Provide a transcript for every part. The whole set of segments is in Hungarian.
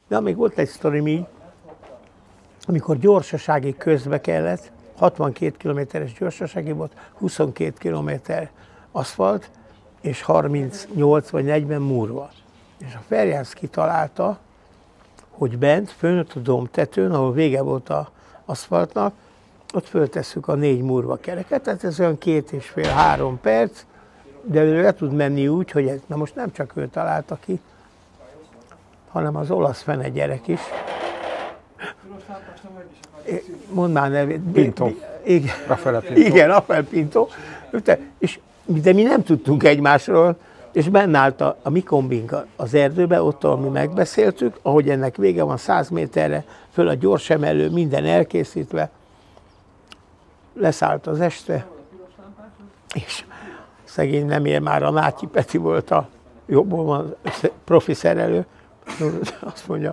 De még volt egy sztori még, amikor gyorsasági közbe kellett, 62 km-es gyorsasági volt, 22 km aszfalt, és 38 vagy 40 murva. És a Ferjánsz kitalálta, hogy bent, fölött a dombtetőn, ahol vége volt az aszfaltnak, ott föltesszük a 4 murva kereket, tehát ez olyan 2,5-3 perc, de ő le tud menni úgy, hogy ez, na most nem csak ő találta ki, hanem az olasz fene gyerek is. Mondd már nevét. Pinto. Igen, Raffaele Pinto. Igen, Raffaele Pinto. De mi nem tudtunk egymásról, és benne állt a mi kombink az erdőbe, ott, ahol mi megbeszéltük, ahogy ennek vége van 100 méterre, föl a gyorsemelő, minden elkészítve. Leszállt az este, és szegény nem ér, már a Nátyi Peti volt a jobban van profi szerelő. Azt mondja,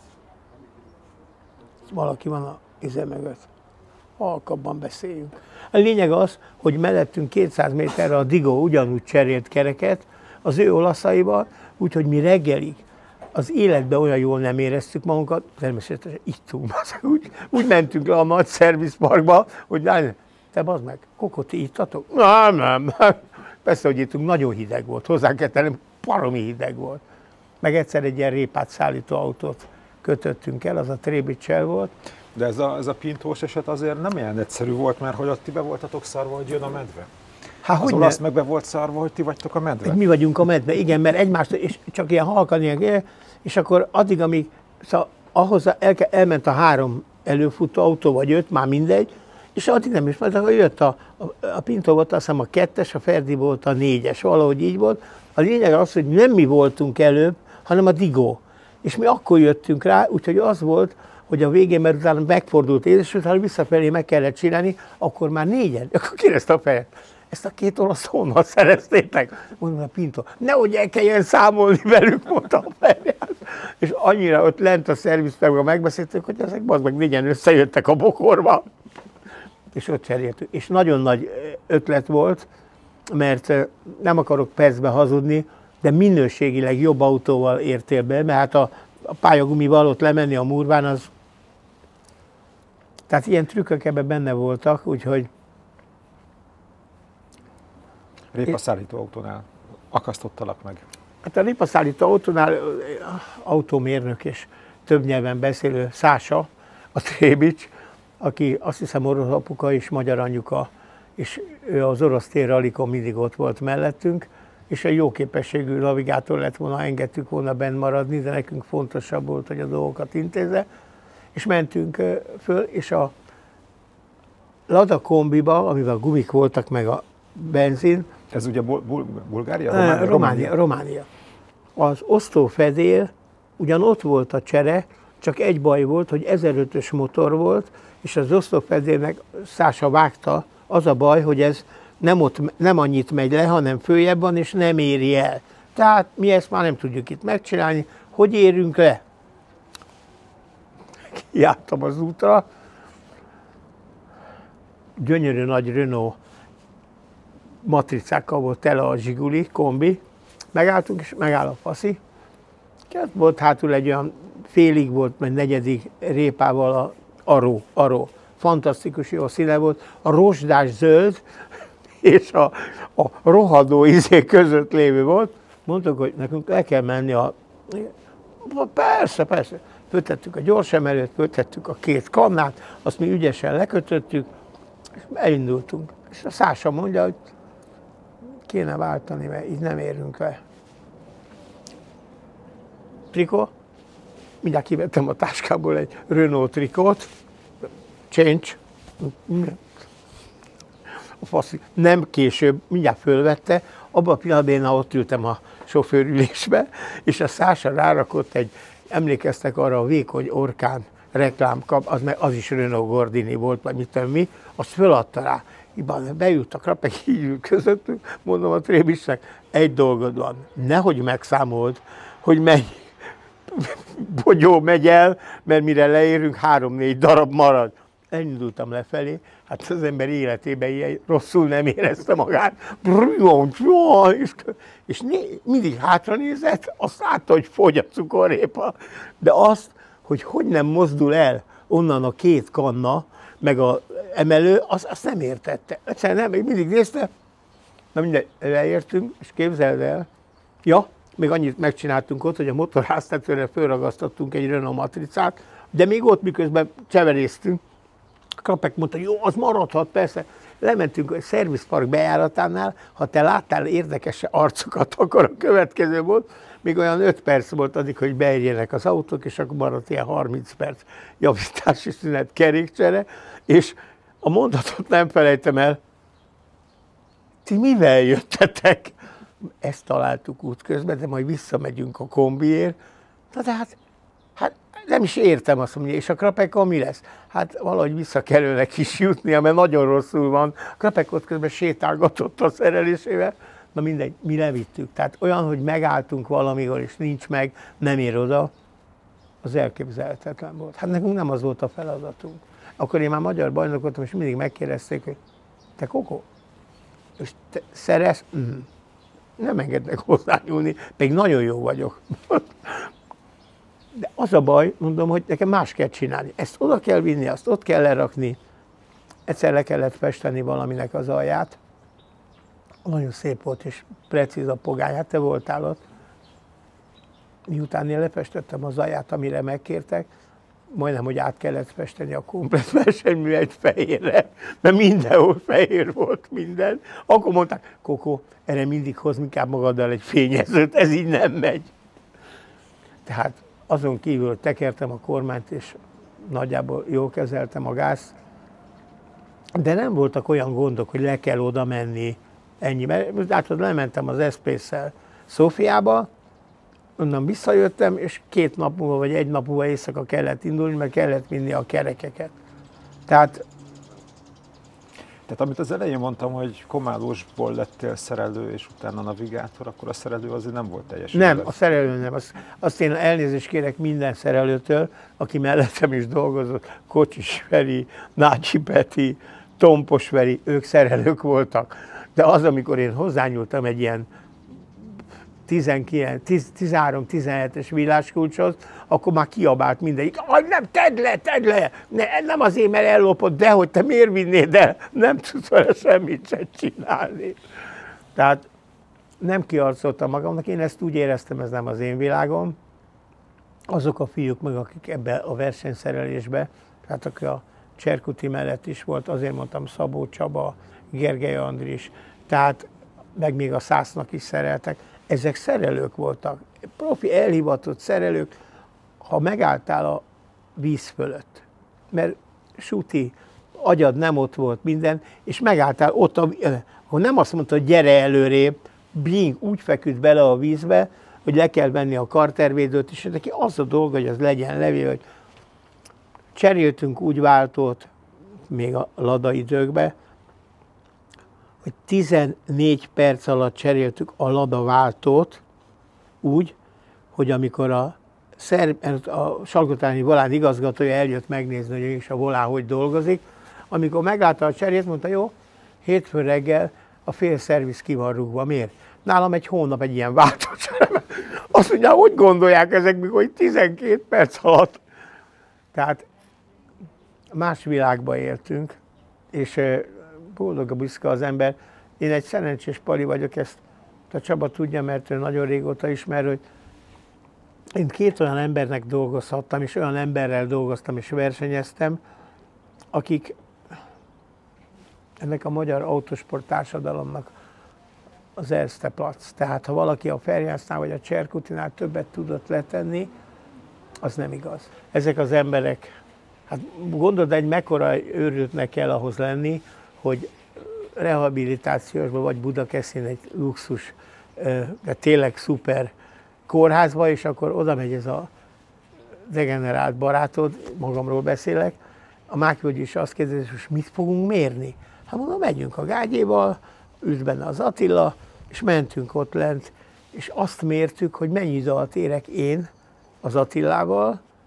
valaki van a ize mögött. Halkabban beszéljünk. A lényeg az, hogy mellettünk 200 méterre a Digó ugyanúgy cserélt kereket az ő olaszaival, úgyhogy mi reggelig az életben olyan jól nem éreztük magunkat, természetesen ittunk, úgy mentünk le a nagy szervizparkba, hogy te bazd meg, kokot, ti ittatok? Nem. Persze, hogy ittunk, nagyon hideg volt, hozzá kell tennem, baromi hideg volt. Meg egyszer egy ilyen répát szállító autót kötöttünk el, az a Trébicsel volt. De ez a Pintós eset azért nem ilyen egyszerű volt, mert hogy ott ti be voltatok szarva, hogy jön a medve. Hát, az olasz meg be volt szarva, hogy ti vagytok a medve. Mi vagyunk a medve, igen, mert egymást, és csak ilyen halkan ilyen, és akkor addig, amíg, szóval ahhoz elment a 3 előfutó autó, vagy 5, már mindegy, és addig nem is, mert akkor jött a Pinto volt, azt hiszem a 2-es, a Ferdi volt a 4-es, valahogy így volt. A lényeg az, hogy nem mi voltunk előbb, hanem a Digó. És mi akkor jöttünk rá, úgyhogy az volt, hogy a végén, mert utána megfordult és utána visszafelé meg kellett csinálni, akkor már 4-en, akkor kérdezte a fejet. Ezt a 2 olasz honnan szereztétek? Mondom, a Pinto. Nehogy el kelljen számolni velük, mondta a Ferjánsz. És annyira ott lent a szervizperben megbeszéltük, hogy ezek bazd meg 4-en összejöttek a bokorba. És ott cseréltük. És nagyon nagy ötlet volt, mert nem akarok percbe hazudni, de minőségileg jobb autóval értél be, mert hát a pályagumival ott lemenni a Murván, az... Tehát ilyen trükkök ebben benne voltak, úgyhogy... Répaszállító autónál akasztottalak meg. Hát a répaszállító autónál autómérnök és több nyelven beszélő Szása, a Trébics, aki azt hiszem orosz apuka és magyar anyuka, és ő az orosz térralikon mindig ott volt mellettünk, és egy jó képességű navigátor lett volna, engedtük volna bent maradni, de nekünk fontosabb volt, hogy a dolgokat intézze. És mentünk föl, és a Lada kombiba, amivel a gumik voltak, meg a benzin. Ez ugye Bulgária? Románia. Az osztófedél, ugyan ott volt a csere, csak egy baj volt, hogy 1005-ös motor volt, és az osztófedélnek Szása vágta, az a baj, hogy ez nem annyit megy le, hanem följebb van, és nem éri el. Tehát mi ezt már nem tudjuk itt megcsinálni. Hogy érünk le? Jártam az útra. Gyönyörű nagy Renault matricákkal volt tele a Zsiguli kombi. Megálltunk, és megáll a faszi. Volt hátul egy olyan félig volt, meg negyedik répával a aró. Fantasztikus jó színe volt. A rozsdás zöld és a rohadó izé között lévő volt. Mondtuk, hogy nekünk le kell menni Persze. Föltettük a gyorsemelőt, föltettük a 2 kannát, azt mi ügyesen lekötöttük, és elindultunk. És a Szása mondja, hogy kéne váltani, mert így nem érünk le. Trikó. Mindjárt kivettem a táskából egy Renault trikót. Change. A faszi nem később, mindjárt fölvette, abban a pillanatban én ott ültem a sofőrülésbe, és a Szása rárakott egy, emlékeztek arra a vékony orkán reklámkap, az is Renault Gordini volt, vagy mit tudom mi, azt föladta rá. Beültek rá, meg így ül közöttünk, mondom a Trébicsnek, egy dolgod van, nehogy megszámold, hogy mennyi bogyó megy el, mert mire leérünk, 3-4 darab marad. elindultam lefelé, hát az ember életében ilyen rosszul nem érezte magát, és mindig hátra nézett, azt látta, hogy fogy a cukorrépa, de azt, hogy nem mozdul el onnan a két kanna, meg az emelő, azt nem értette. Egyszerűen nem, még mindig nézte, na mindegy, leértünk, és képzeld el, ja, még annyit megcsináltunk ott, hogy a motorháztetőre fölragasztottunk egy Renault matricát, de még ott miközben cseverésztünk, Krapek mondta, jó, az maradhat, persze. Lementünk a szervizpark bejáratánál, ha te láttál érdekes arcokat, akkor a következő volt, még olyan 5 perc volt addig, hogy beérjenek az autók, és akkor maradt ilyen 30 perc javítási szünet, kerékcsere, és a mondatot nem felejtem el, ti mivel jöttetek? Ezt találtuk útközben, de majd visszamegyünk a kombiért. Na de hát nem is értem, azt mondja, és a Krapeka mi lesz? Hát valahogy vissza kellene is jutnia, mert nagyon rosszul van. A Krapek ott közben sétálgatott a szerelésével, na mindegy, mi levittük. Tehát olyan, hogy megálltunk valamikor, és nincs meg, nem ér oda, az elképzelhetetlen volt. Hát nekünk nem az volt a feladatunk. Akkor én már magyar bajnok voltam, és mindig megkérdezték, hogy te Koko, és te szerez? Nem engednek hozzányúlni, pedig nagyon jó vagyok. De az a baj, mondom, hogy nekem más kell csinálni. Ezt oda kell vinni, azt ott kell lerakni. Egyszer le kellett festeni valaminek az alját. Nagyon szép volt és precíz a pogány. Hát te voltál ott. Miután én lefestettem az alját, amire megkértek, majdnem, hogy át kellett festeni a komplet versenyművet fehérre, mert mindenhol fehér volt minden. Akkor mondták, Koko, erre mindig hozz inkább magaddal egy fényezőt, ez így nem megy. Tehát azon kívül tekertem a kormányt, és nagyjából jól kezeltem a gázt, de nem voltak olyan gondok, hogy le kell oda menni, ennyi. Mert látod, lementem az Eszpésszel Szófiába, onnan visszajöttem, és 2 nap múlva, vagy 1 nap múlva éjszaka kellett indulni, mert kellett vinni a kerekeket. Tehát amit az elején mondtam, hogy Komálósból lettél szerelő, és utána navigátor, akkor a szerelő azért nem volt teljesen. Nem, a szerelő nem. Azt én elnézést kérek minden szerelőtől, aki mellettem is dolgozott, Kocsis Feri, Nácsi Peti, Tompos Feri, ők szerelők voltak. De az, amikor én hozzányúltam egy ilyen 13-17-es villáskulcshoz, akkor már kiabált mindegyik, nem, tedd le, nem azért, mert ellopott, de hogy te miért vinnéd el, nem tudsz vele semmit sem csinálni. Tehát nem kiarcoltam magamnak, én ezt úgy éreztem, ez nem az én világom. Azok a fiúk meg, akik ebbe a versenyszerelésbe, tehát aki a Cserkuti mellett is volt, azért mondtam Szabó Csaba, Gergely Andris, tehát meg még a Szásznak is szereltek, ezek szerelők voltak, profi elhivatott szerelők, ha megálltál a víz fölött, mert suti, agyad nem ott volt minden, és megálltál ott, ahol nem azt mondta, hogy gyere előrébb, bling, úgy feküdt bele a vízbe, hogy le kell venni a kartervédőt, és neki az a dolga, hogy az legyen levél, hogy cseréltünk úgy váltót, még a Lada időkben, hogy 14 perc alatt cseréltük a Lada váltót úgy, hogy amikor a Salgótarjányi Volán igazgatója eljött megnézni, hogy mégis a Volán hogy dolgozik, amikor megállta a cserét, mondta, jó, hétfőn reggel a fél szerviz ki van rúgva. Miért? Nálam egy hónap egy ilyen váltócsere. Azt mondja, hogy gondolják ezek, mikor 12 perc alatt. Tehát más világban éltünk, és boldog a büszke az ember. Én egy szerencsés pali vagyok, ezt a Csaba tudja, mert ő nagyon régóta ismer, hogy én 2 olyan embernek dolgozhattam, és olyan emberrel dolgoztam és versenyeztem, akik ennek a magyar autósport társadalomnak az Erste Platz. Tehát ha valaki a Ferjásznál vagy a Cserkutinál többet tudott letenni, az nem igaz. Ezek az emberek, hát gondold, egy mekkora őrültnek kell ahhoz lenni, hogy rehabilitációsban vagy Budakeszin egy luxus, de tényleg szuper kórházba, és akkor oda megy ez a degenerált barátod, magamról beszélek, a Mákvölgy is azt kérdezi, hogy mit fogunk mérni? Hát mondom, megyünk a gágyéval, ült benne az Attila, és mentünk ott lent, és azt mértük, hogy mennyi idő alatt érek én az Attilával,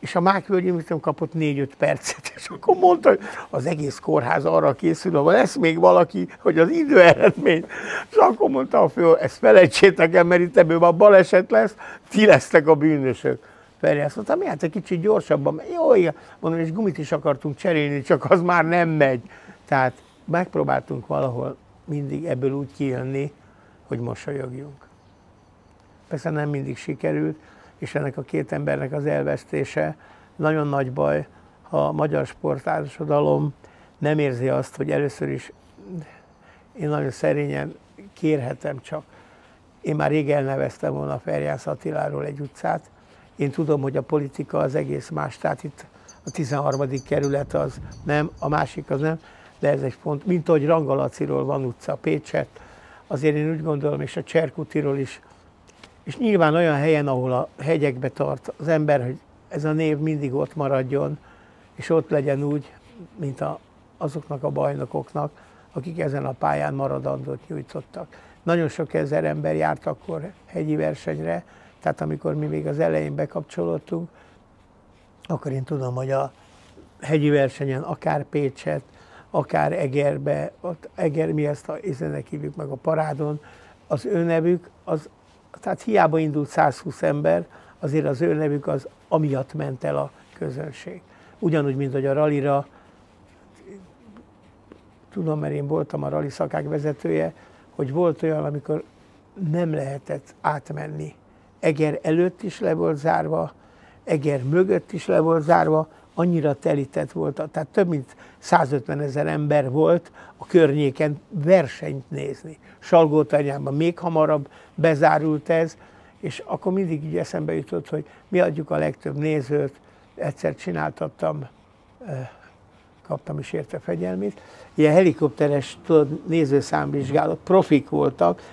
és a Mákvölgyi Múzeum kapott 4-5 percet, és akkor mondta, hogy az egész kórház arra készül, ha lesz még valaki, hogy az időeredmény. És akkor mondta a fő, ezt felejtsétek el, mert itt ebből a baleset lesz, ti lesztek a bűnösök. Ferjász mondta, hát egy kicsit gyorsabban, jó, igen. Mondom, és gumit is akartunk cserélni, csak az már nem megy. Tehát megpróbáltunk valahol mindig ebből úgy kijönni, hogy mosolyogjunk. Persze nem mindig sikerült, és ennek a két embernek az elvesztése nagyon nagy baj, ha a magyar sporttársadalom nem érzi azt, hogy először is, én nagyon szerényen kérhetem csak, én már rég elneveztem volna Ferjász Attiláról egy utcát, én tudom, hogy a politika az egész más, tehát itt a 13. kerület az nem, a másik az nem, de ez egy pont, mint ahogy Rangalaciról van utca Pécset, azért én úgy gondolom, és a Cserkutiról is, és nyilván olyan helyen, ahol a hegyekbe tart az ember, hogy ez a név mindig ott maradjon, és ott legyen úgy, mint azoknak a bajnokoknak, akik ezen a pályán maradandót nyújtottak. Nagyon sok ezer ember járt akkor hegyi versenyre, tehát amikor mi még az elején bekapcsolódtunk, akkor én tudom, hogy a hegyi versenyen akár Pécset, akár Egerbe, ott Eger, mi ezt a izenek hívjuk meg a parádon, az ő nevük, tehát hiába indult 120 ember, azért az ő nevük az amiatt ment el a közönség. Ugyanúgy, mint hogy a rallira, tudom, mert én voltam a rally szakák vezetője, hogy volt olyan, amikor nem lehetett átmenni. Eger előtt is le volt zárva, Eger mögött is le volt zárva, annyira telített volt, tehát több mint 150 000 ember volt a környéken versenyt nézni. Salgótarjánban még hamarabb bezárult ez, és akkor mindig így eszembe jutott, hogy mi adjuk a legtöbb nézőt, egyszer csináltattam, kaptam is érte fegyelmét, ilyen helikopteres nézőszámvizsgálat, profik voltak,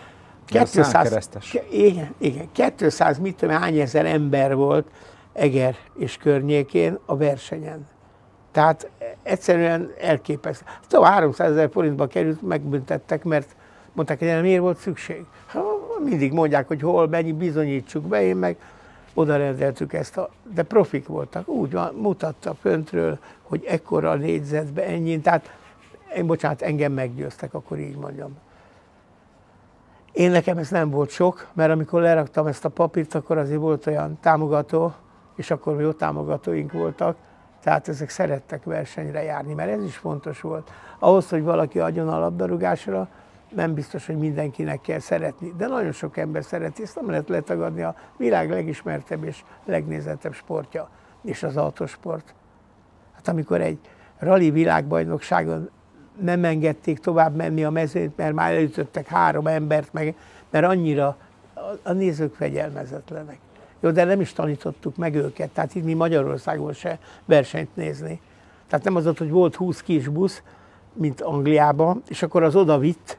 200 mit tudom, hány ezer ember volt Eger és környékén a versenyen. Tehát egyszerűen elképesztő. Szóval 300 000 forintba került, megbüntettek, mert mondták, hogy miért volt szükség. Mindig mondják, hogy hol, mennyi, bizonyítsuk be, én meg oda rendeltük ezt, de profik voltak. Úgy van, mutatta föntről, hogy ekkora a négyzetbe ennyi, tehát bocsánat, engem meggyőztek, akkor így mondjam. Én nekem ez nem volt sok, mert amikor leraktam ezt a papírt, akkor azért volt olyan támogató, és akkor jó támogatóink voltak, tehát ezek szerettek versenyre járni, mert ez is fontos volt. Ahhoz, hogy valaki adjon a labdarúgásra, nem biztos, hogy mindenkinek kell szeretni, de nagyon sok ember szereti, ezt nem lehet letagadni, a világ legismertebb és legnézettebb sportja, és az autósport. Hát amikor egy rali világbajnokságon nem engedték tovább menni a mezőnyt, mert már elütöttek 3 embert, mert annyira a nézők fegyelmezetlenek. Jó, de nem is tanítottuk meg őket, tehát itt mi Magyarországon se versenyt nézni. Tehát nem az ott, hogy volt 20 kis busz, mint Angliában, és akkor az oda vitt,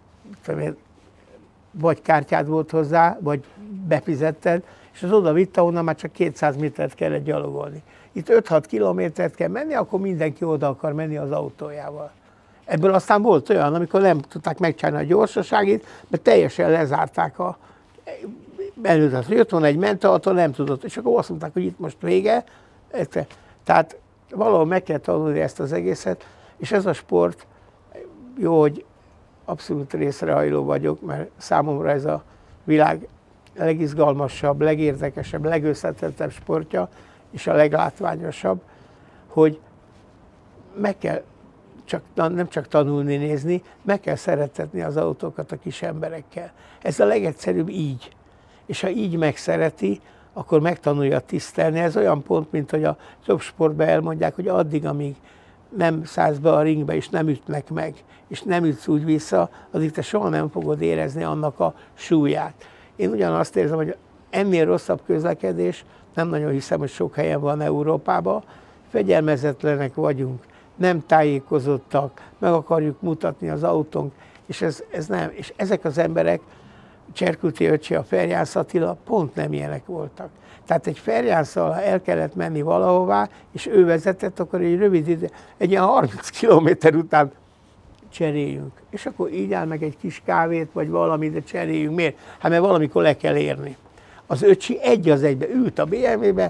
vagy kártyád volt hozzá, vagy befizetted, és az oda vitt, ahonnan már csak 200 métert kellett gyalogolni. Itt 5-6 kilométert kell menni, akkor mindenki oda akar menni az autójával. Ebből aztán volt olyan, amikor nem tudták megcsinálni a gyorsaságét, mert teljesen lezárták előtt, hogy jött volna egy mentőautó, nem tudott, és akkor azt mondták, hogy itt most vége. Tehát valahol meg kell tanulni ezt az egészet, és ez a sport, jó, hogy abszolút részrehajló vagyok, mert számomra ez a világ legizgalmasabb, legérdekesebb, legösszetettebb sportja, és a leglátványosabb, hogy meg kell nem csak tanulni, nézni, meg kell szeretetni az autókat a kis emberekkel. Ez a legegyszerűbb így. És ha így megszereti, akkor megtanulja tisztelni. Ez olyan pont, mint hogy a több sportban elmondják, hogy addig, amíg nem szállsz be a ringbe, és nem ütnek meg, és nem ütsz úgy vissza, addig te soha nem fogod érezni annak a súlyát. Én ugyanazt érzem, hogy ennél rosszabb közlekedés, nem nagyon hiszem, hogy sok helyen van Európában, fegyelmezetlenek vagyunk, nem tájékozottak, meg akarjuk mutatni az autónk, és ez nem. És ezek az emberek, Cserkuti öccse, a Ferjász Attila pont nem ilyenek voltak. Tehát egy Ferjásszal, ha el kellett menni valahová, és ő vezetett, akkor egy rövid ide, egy ilyen 30 kilométer után cseréljünk. És akkor így áll meg egy kis kávét, vagy valamit, de cseréljünk. Miért? Hát mert valamikor le kell érni. Az öcsi egy az egybe ült a BMW-be,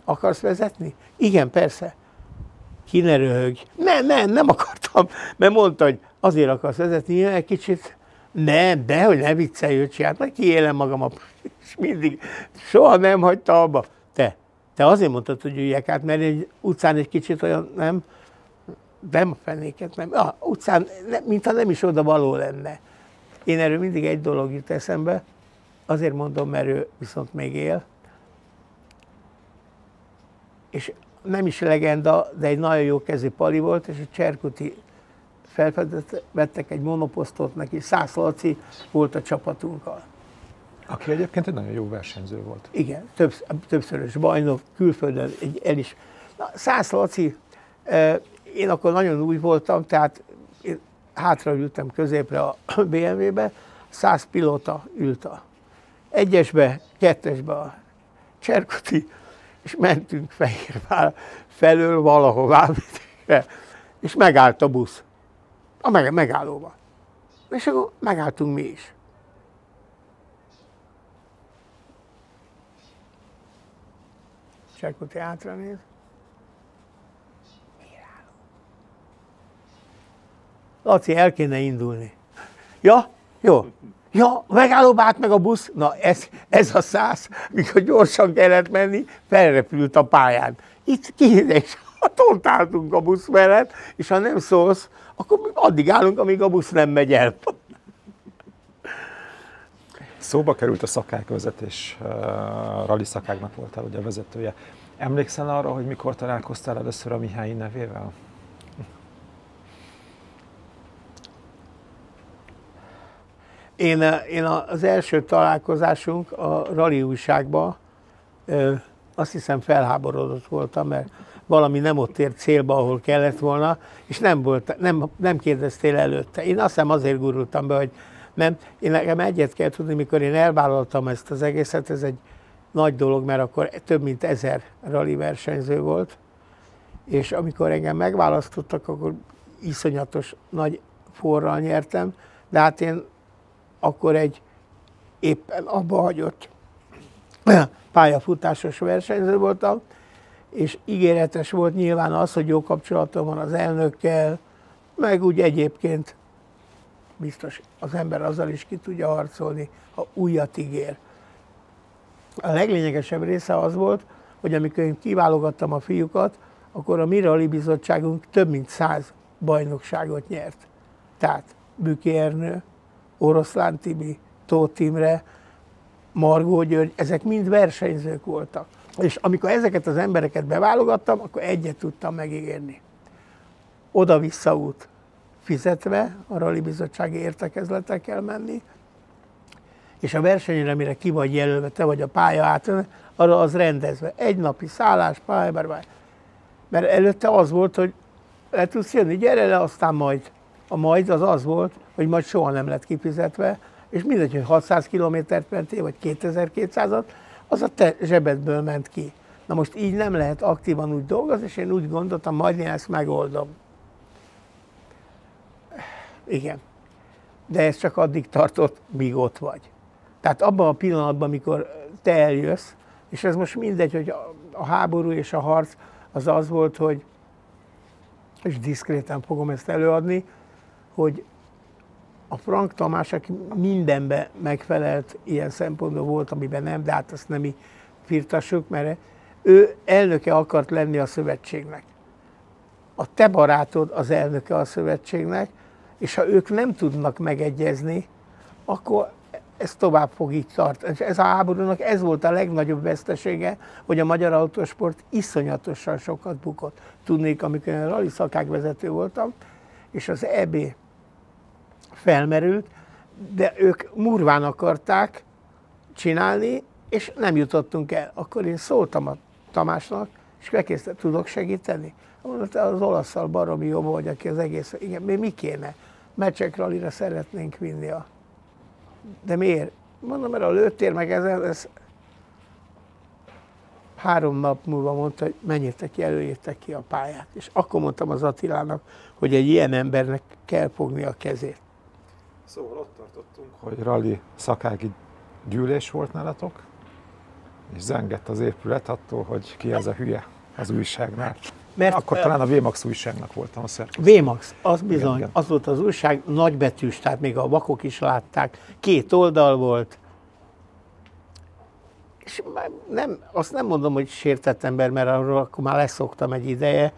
akarsz vezetni? Igen, persze. Ki ne röhögj. Nem akartam, mert mondta, hogy azért akarsz vezetni, egy kicsit. Nem, dehogy ne viccelj, öcsi, hát meg kiélem magam, és mindig, soha nem hagyta abba. Te azért mondtad, hogy üljek át, mert egy utcán egy kicsit olyan, nem a fenéket, nem. Utcán, mintha nem is oda való lenne. Én erről mindig egy dolog jut eszembe, azért mondom, mert ő viszont még él. És nem is legenda, de egy nagyon jó kezű pali volt, és a Cserkuti felvettek egy monoposztot neki, Szász Laci volt a csapatunkkal. Aki egyébként egy nagyon jó versenyző volt. Igen, többszörös bajnok, külföldön el is. Na, Szász Laci, én akkor nagyon új voltam, tehát én hátra ültem középre a BMW-be, 100 pilóta ült a egyesbe, kettesbe a Cserkuti, és mentünk Fehérvár felől valahová, és megállt a busz a megállóban. És akkor megálltunk mi is. Cserkuti hátranéz. Miért állunk? Laci, el kéne indulni. Ja, jó. Ja, megállóba állt meg a busz. Na ez a 100, mikor gyorsan kellett menni, felrepült a pályán. Itt és ott álltunk a busz mellett, és ha nem szólsz, akkor addig állunk, amíg a busz nem megy el. Szóba került a szakákvezetés, rali szakáknak voltál ugye a vezetője. Emlékszel arra, hogy mikor találkoztál először a Mihályi nevével? Én az első találkozásunk a rali újságban, azt hiszem felháborodott voltam, mert valami nem ott ért célba, ahol kellett volna, és nem kérdeztél előtte. Én azt hiszem azért gurultam be, hogy nem. Én nekem egyet kell tudni, mikor én elvállaltam ezt az egészet, ez egy nagy dolog, mert akkor több mint 1000 rali versenyző volt, és amikor engem megválasztottak, akkor iszonyatos nagy forral nyertem, de hát én akkor egy éppen abba hagyott pályafutásos versenyző voltam, és ígéretes volt nyilván az, hogy jó kapcsolatom van az elnökkel, meg úgy egyébként biztos az ember azzal is ki tudja harcolni, ha újat ígér. A leglényegesebb része az volt, hogy amikor én kiválogattam a fiúkat, akkor a mi rali bizottságunk több mint 100 bajnokságot nyert. Tehát Büki Ernő, Oroszlán Tibi, Tóth Imre, Margó György, ezek mind versenyzők voltak. És amikor ezeket az embereket beválogattam, akkor egyet tudtam megígérni. Oda-vissza út fizetve, a rali bizottsági értekezletekkel menni, és a versenyre, mire ki vagy jelölve, te vagy a pálya át, arra az rendezve. Egy napi szállás, pálya, mert előtte az volt, hogy le tudsz jönni, gyere le, aztán majd. A majd az volt, hogy majd soha nem lett kifizetve, és mindegy, hogy 600 kilométert mentél, vagy 2200-at, az a te zsebedből ment ki. Na most így nem lehet aktívan úgy dolgozni, és én úgy gondoltam, majd én ezt megoldom. Igen. De ez csak addig tartott, míg ott vagy. Tehát abban a pillanatban, amikor te eljössz, és ez most mindegy, hogy a háború és a harc az volt, hogy, és diszkréten fogom ezt előadni, hogy a Frank Tamás, aki mindenben megfelelt, ilyen szempontból volt, amiben nem, de hát azt nem mi firtassuk, mert ő elnöke akart lenni a szövetségnek. A te barátod az elnöke a szövetségnek, és ha ők nem tudnak megegyezni, akkor ez tovább fog így tartani. És ez a háborúnak ez volt a legnagyobb vesztesége, hogy a magyar autósport iszonyatosan sokat bukott. Tudnék, amikor én rali szakákvezető voltam, és az EB felmerült, de ők murván akarták csinálni, és nem jutottunk el. Akkor én szóltam a Tamásnak, és megkérdezte, tudok segíteni? Mondta, az olasszal baromi jó vagy, aki az egész, igen, mi kéne? Meccsek rallyra szeretnénk vinni a... De miért? Mondom, mert a lőttér meg ez 3 nap múlva mondta, hogy menjetek ki, jelöljétek ki a pályát. És akkor mondtam az Attilának, hogy egy ilyen embernek kell fogni a kezét. Szóval ott tartottunk, hogy rali szakági gyűlés volt nálatok, és zengett az épület attól, hogy ki ez a hülye az újságnál. Mert akkor talán a VMAX újságnak voltam a szerkesztő. VMAX, az bizony, igen. Az volt az újság, nagybetűs, tehát még a vakok is látták, 2 oldal volt. És azt nem mondom, hogy sértett ember, mert arról akkor már leszoktam egy ideje,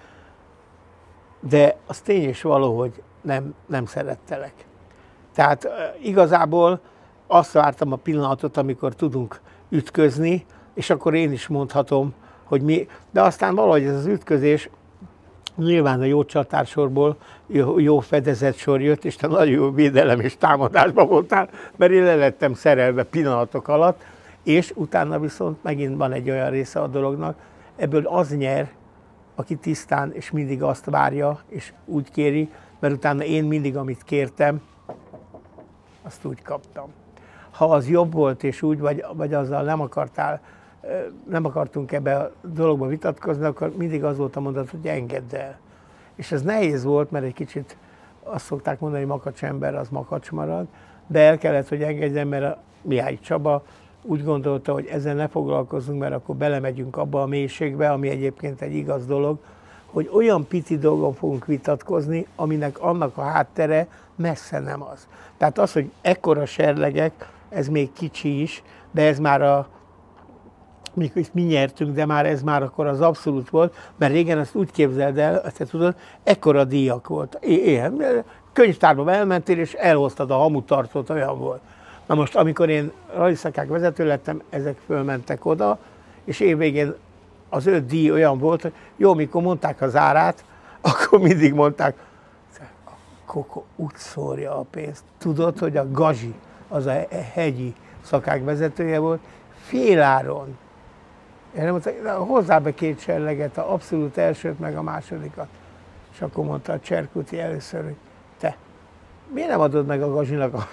de az tény és való, hogy nem szerettelek. Tehát igazából azt vártam a pillanatot, amikor tudunk ütközni, és akkor én is mondhatom, hogy mi, de aztán valahogy ez az ütközés, nyilván a jó csatársorból jó fedezett sor jött, és te nagyon jó védelem és támadásban voltál, mert én le lettem szerelve pillanatok alatt, és utána viszont megint van egy olyan része a dolognak, ebből az nyer, aki tisztán és mindig azt várja, és úgy kéri, mert utána én mindig, amit kértem, azt úgy kaptam. Ha az jobb volt, és úgy, vagy azzal nem akartunk ebbe a dologba vitatkozni, akkor mindig az volt a mondat, hogy engedd el. És ez nehéz volt, mert egy kicsit azt szokták mondani, hogy makacs ember, az makacs marad, de el kellett, hogy engedjem, mert a Mihály Csaba úgy gondolta, hogy ezzel ne foglalkozzunk, mert akkor belemegyünk abba a mélységbe, ami egyébként egy igaz dolog, hogy olyan pici dolgon fogunk vitatkozni, aminek annak a háttere messze nem az. Tehát az, hogy ekkora serlegek, ez még kicsi is, de ez már mikor mi nyertünk, de már ez már akkor az abszolút volt, mert régen azt úgy képzeld el, te tudod, ekkora díjak volt. Könyvtárba elmentél, és elhoztad a hamutartót, olyan volt. Na most, amikor én raliszakák vezető lettem, ezek fölmentek oda, és évvégén az 5 díj olyan volt, hogy jó, mikor mondták az árát, akkor mindig mondták, a Koko úgy szórja a pénzt. Tudod, hogy a Gazsi, az a hegyi szakák vezetője volt, féláron. Én nem mondtam, hozzá be 2 serleget, a abszolút elsőt, meg a másodikat. És akkor mondta a Cserkuti először, hogy te, miért nem adod meg a Gazsinak a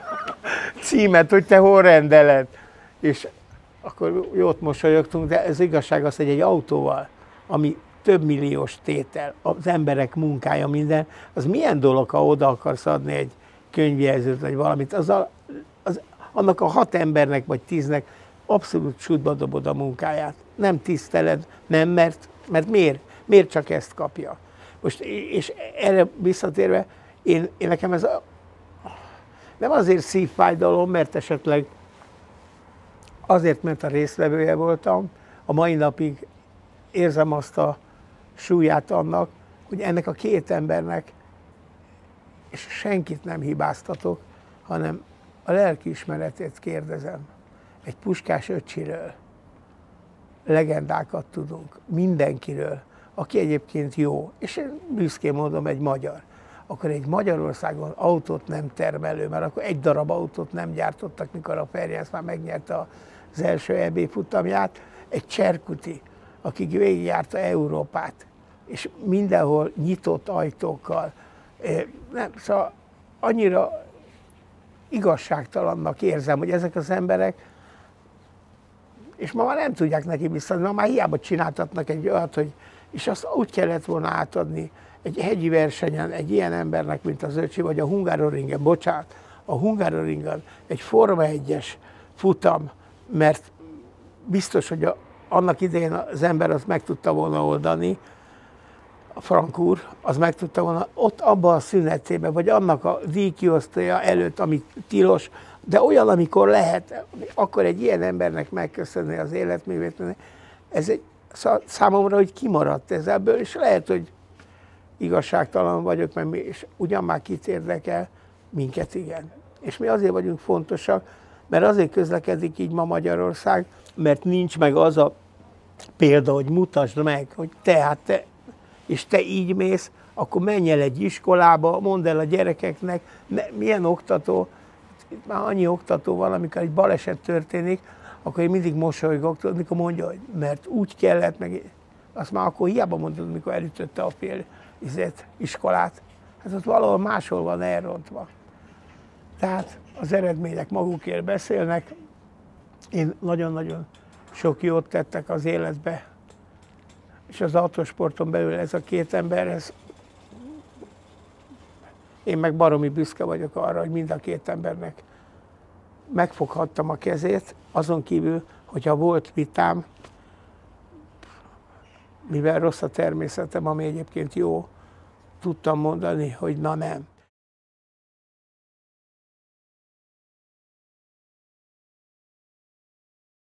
címet, hogy te hol rendeled? És akkor jót mosolyogtunk, de ez igazság az, hogy egy autóval, ami több milliós tétel, az emberek munkája, minden, az milyen dolog, ha oda akarsz adni egy könyvjelzőt, vagy valamit, annak a 6 embernek, vagy 10-nek abszolút sútba dobod a munkáját. Nem tiszteled, nem, mert miért csak ezt kapja? Most, és erre visszatérve, én nekem ez nem azért szívfájdalom, mert esetleg azért, mert a résztvevője voltam, a mai napig érzem azt a súlyát annak, hogy ennek a 2 embernek, és senkit nem hibáztatok, hanem a lelkiismeretét kérdezem. Egy Puskás öcsiről legendákat tudunk, mindenkiről, aki egyébként jó, és én büszkén mondom, egy magyar. Akkor egy Magyarországon autót nem termelő, mert akkor egy darab autót nem gyártottak, mikor a Ferenc már megnyerte az első EB futamját, egy Cserkuti, aki végigjárta Európát, és mindenhol nyitott ajtókkal. Szóval annyira igazságtalannak érzem, hogy ezek az emberek, és ma már nem tudják neki visszadni, ma már hiába csináltatnak egy olyat, hogy, és azt úgy kellett volna átadni egy hegyi versenyen egy ilyen embernek, mint az öcsi, vagy a Hungaroringen, bocsánat, a Hungaroringen egy Forma 1-es futam, mert biztos, hogy annak idején az ember azt meg tudta volna oldani, a Frank úr, az meg tudta volna ott abban a szünetében, vagy annak a díjkiosztója előtt, ami tilos, de olyan, amikor lehet, akkor egy ilyen embernek megköszönni az életművét, ez egy számomra, hogy kimaradt ez ebből, és lehet, hogy igazságtalan vagyok, mert mi, és ugyan már kit érdekel, minket igen. És mi azért vagyunk fontosak, mert azért közlekedik így ma Magyarország, mert nincs meg az a példa, hogy mutasd meg, hogy te, és te így mész, akkor menj el egy iskolába, mondd el a gyerekeknek, milyen oktató, itt már annyi oktató van, amikor egy baleset történik, akkor én mindig mosolygok, amikor mondja, hogy mert úgy kellett, meg azt már akkor hiába mondod, mikor elütötte a fél iskolát. Hát ott valahol máshol van elrontva. Tehát az eredmények magukért beszélnek. Én nagyon-nagyon sok jót tettek az életbe, és az autósporton belül ez a 2 ember, én meg baromi büszke vagyok arra, hogy mind a 2 embernek megfoghattam a kezét, azon kívül, hogyha volt vitám, mivel rossz a természetem, ami egyébként jó, tudtam mondani, hogy na nem.